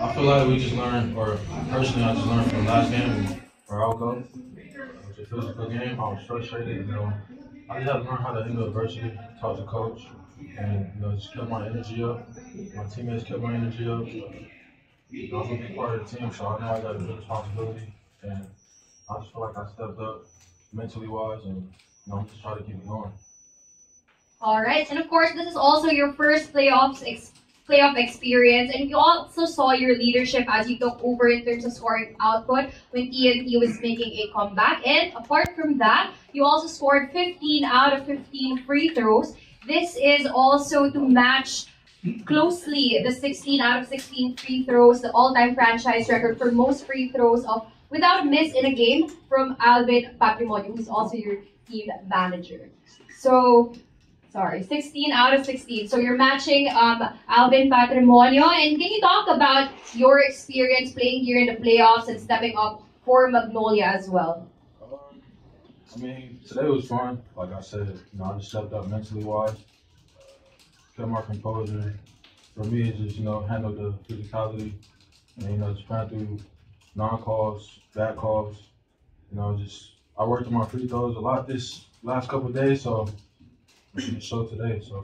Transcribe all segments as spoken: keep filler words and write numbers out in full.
I feel like we just learned, or personally, I just learned from the last game, Meralco. It was a physical game. I was frustrated. You know, I just had to learn how to handle adversity, talk to coach, and you know, just kept my energy up. My teammates kept my energy up. You know, I'm a big part of the team, so I know I got a big responsibility, and I just feel like I stepped up mentally wise, and you know, I'm just trying to keep it going. All right, and of course, this is also your first playoffs ex playoff experience, and you also saw your leadership as you took over in terms of scoring output when T N T was making a comeback. And apart from that, you also scored fifteen out of fifteen free throws. This is also to match closely the sixteen out of sixteen free throws, the all-time franchise record for most free throws of without a miss in a game from Alvin Patrimonio, who's also your team manager. So, sorry, sixteen out of sixteen. So you're matching um, Alvin Patrimonio. And can you talk about your experience playing here in the playoffs and stepping up for Magnolia as well? Um, I mean, today was fun. Like I said, you know, I just stepped up mentally wise, kept my composure. For me, it's just, you know, handle the physicality and, you know, just playing through non-calls, bad calls. You know, just, I worked on my free throws a lot this last couple of days, so we can show today, so.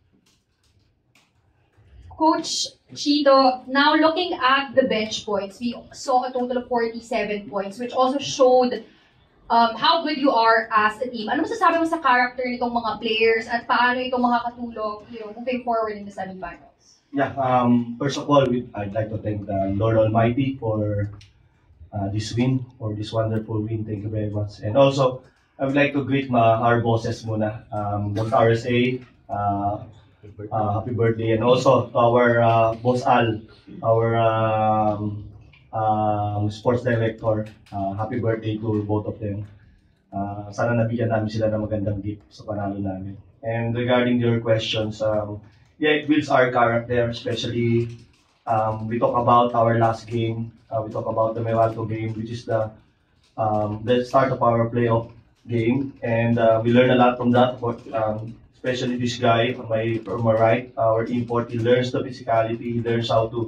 Coach Chito, now looking at the bench points, we saw a total of forty-seven points, which also showed um, how good you are as a team. Ano masasabi mo sa character nitong mga players at paano ito makakatulong, you know, moving forward in the semifinals? Yeah, um, first of all, I'd like to thank the Lord Almighty for uh, this win, for this wonderful win. Thank you very much. And also, I would like to greet my, our bosses muna, um, both R S A, uh, uh, happy birthday, and also our uh, boss Al, our um, um, sports director, uh, happy birthday to both of them. Uh, sana nabigyan namin sila ng magandang gift sa panalo namin. And regarding your questions, um, yeah, it builds our character, especially um, we talk about our last game, uh, we talk about the Meralco game, which is the um, the start of our playoff game, and uh, we learn a lot from that. But, um, especially this guy on my, on my right, our import, he learns the physicality, he learns how to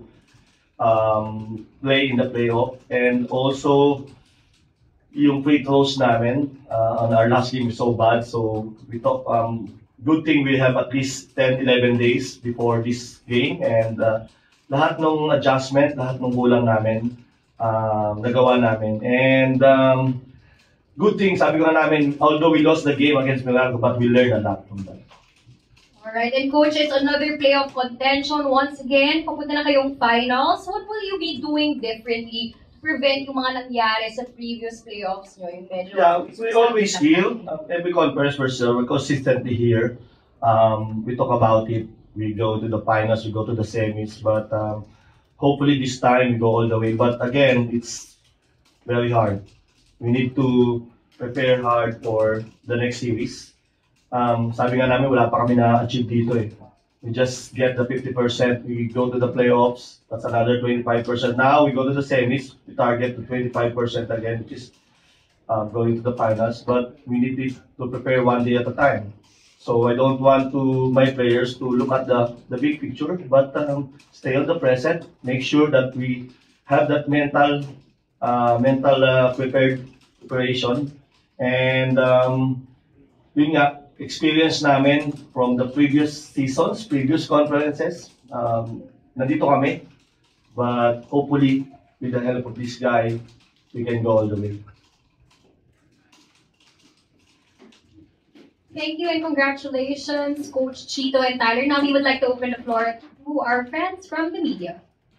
um, play in the playoff, and also yung free throws namin uh, on our last game is so bad, so we thought um, good thing we have at least ten eleven days before this game, and uh, lahat ng adjustment, lahat ng kulang namin um, nagawa namin, and um, good thing, sabi ko nga namin, although we lost the game against Meralco, but we learned a lot from that. Alright, and coach, it's another playoff contention once again. Papunta na kayong finals. What will you be doing differently to prevent yung mga nangyari sa previous playoffs nyo? Yung medyo yeah, we always heal. Uh, every conference we're still, we're consistently here. Um, we talk about it. We go to the finals, we go to the semis, but um, hopefully this time we go all the way. But again, it's very hard. We need to prepare hard for the next series. Um, sabi nga namin, wala pa kami na-achieve dito eh. We just get the fifty percent, we go to the playoffs, that's another twenty-five percent. Now we go to the semis, we target the twenty-five percent again, which is uh, going to the finals. But we need to prepare one day at a time. So I don't want to my players to look at the, the big picture, but um, stay on the present, make sure that we have that mental, uh, mental uh, prepared preparation. And um, yun nga, experience namin from the previous seasons, previous conferences, um, nandito kami. But hopefully, with the help of this guy, we can go all the way. Thank you and congratulations, Coach Chito and Tyler. Now we would like to open the floor to our friends from the media.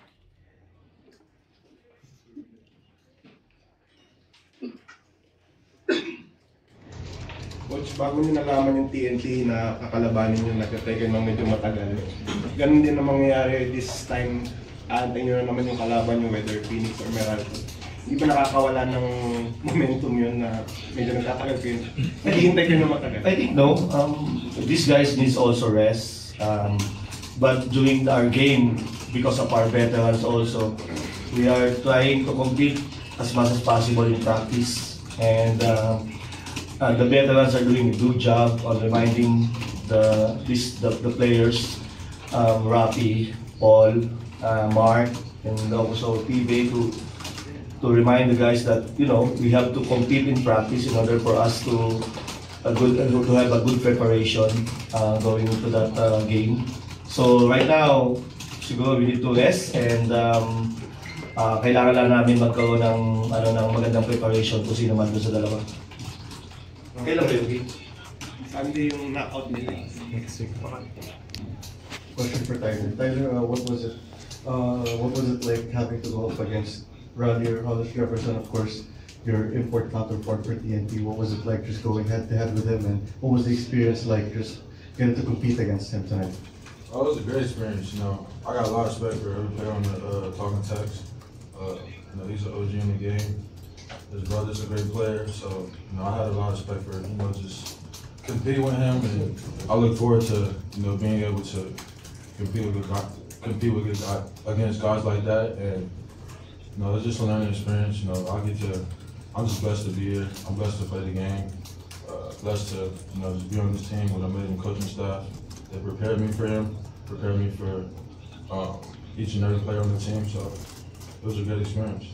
Coach, bago nyo nalaman yung T N T na kakalabanin nyo, nagtatake ng medyo matagal. Ganun din na mangyayari this time. Aantayin nyo na naman yung kalaban nyo, whether Phoenix or Meralco. Hindi ba nakakawala ng momentum yun na medyo nagtatagal kayo? Naghihintay kayo na matagal? I think no. Um, these guys needs also rest. Um, but during our game, because of our veterans also, we are trying to compete as much as possible in practice. And um, Uh, the veterans are doing a good job on reminding the this, the, the players, um, Rafi, Paul, uh, Mark, and also P B A to to remind the guys that, you know, we have to compete in practice in order for us to a good to have a good preparation uh, going into that uh, game. So right now, siguro we need to rest, and um, uh, kailangan lang namin magkaroon ng ano ng magandang preparation kung sino man doon sa dalawa. Kailan ba yung game? Sunday yung knockout nila. Next week. Question for Tyler. Tyler, uh, what was it? Uh, what was it like having to go up against Raleigh or Hollis Jefferson, of course, your import counterpart for T N T? What was it like just going head to head with him, and what was the experience like just getting to compete against him tonight? Oh, it was a great experience. You know, I got a lot of respect for every player on the uh, talking text. Uh, you know, he's an O G in the game. His brother's a great player, so you know, I had a lot of respect for, you know, just compete with him, and I look forward to, you know, being able to compete with compete with against guys like that, and you know, it's just a learning experience. You know, I get to, I'm just blessed to be here. I'm blessed to play the game. Uh, blessed to, you know, just be on this team with an amazing coaching staff. They prepared me for him, prepared me for um, each and every player on the team. So it was a good experience.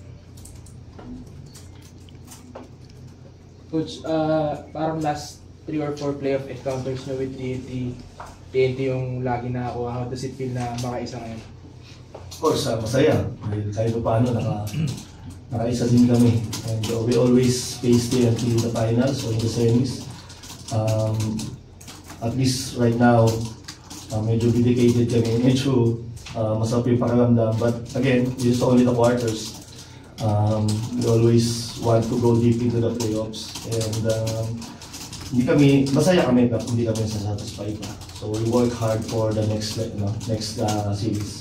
Coach, uh, parang last three or four playoff encounters nyo with T N T, T N T yung lagi nakakuha. How does it feel na makaisa ngayon? Of course, uh, masaya. Dahil kahit pa paano, naka, nakaisa din kami. And uh, we always face T N T in the finals or in the semis. Um, at least right now, uh, medyo dedicated kami. Medyo uh, masarap yung pakiramdam. But again, this is only the quarters. Um, we always want to go deep into the playoffs. And um, hindi kami, masaya kami pero hindi kami sasatisfy pa. So we work hard for the next, you know, next uh, series.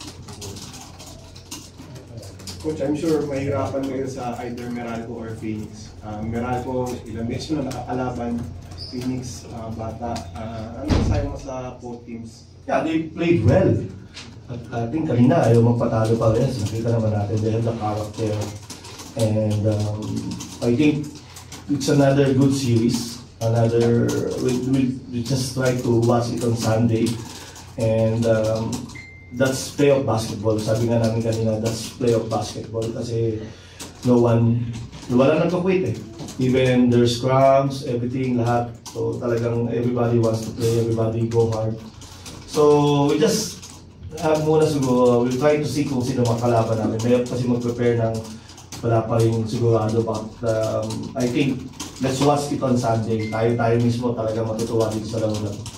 Coach, I'm sure mahirapan mo yun sa either Meralco or Phoenix. Uh, Meralco, ilang beses mo na nakakalaban. Phoenix, uh, bata. Uh, ano masayo mo sa both teams? Yeah, they played well. At I think kanina ayaw magpatalo pa rin. Nakita naman natin, they have the character. And um, I think it's another good series. Another, we, we, we just try to watch it on Sunday. And um, that's playoff basketball. Sabi nga namin kanina, that's playoff basketball. Kasi no one, wala nang quit eh. Even their scrums, everything, lahat. So talagang everybody wants to play, everybody go hard. So we just have muna siguro, we'll try to see kung sino makalaban namin. Mayroon kasi mag-prepare ng wala pa rin sigurado. But um, I think, let's watch it on Sunday. Tayo tayo mismo talaga matutuwa dito sa laro na to.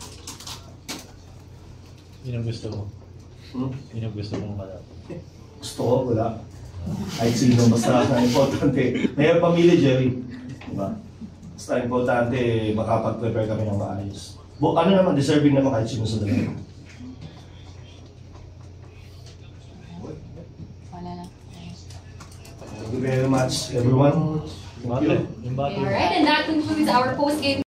Yun ang gusto mo? Hmm? Yun ang gusto mong kalap? Gusto ko, wala. Kahit sino, basta ang importante. Mayroon pamilya, Jerry. Diba? Basta importante, makapag-prepare kami ng maayos. Bu ano naman, deserving naman kahit sino sa dalawa. Thank you very much, everyone. Thank you. Yung bate. Alright, and that concludes our post-game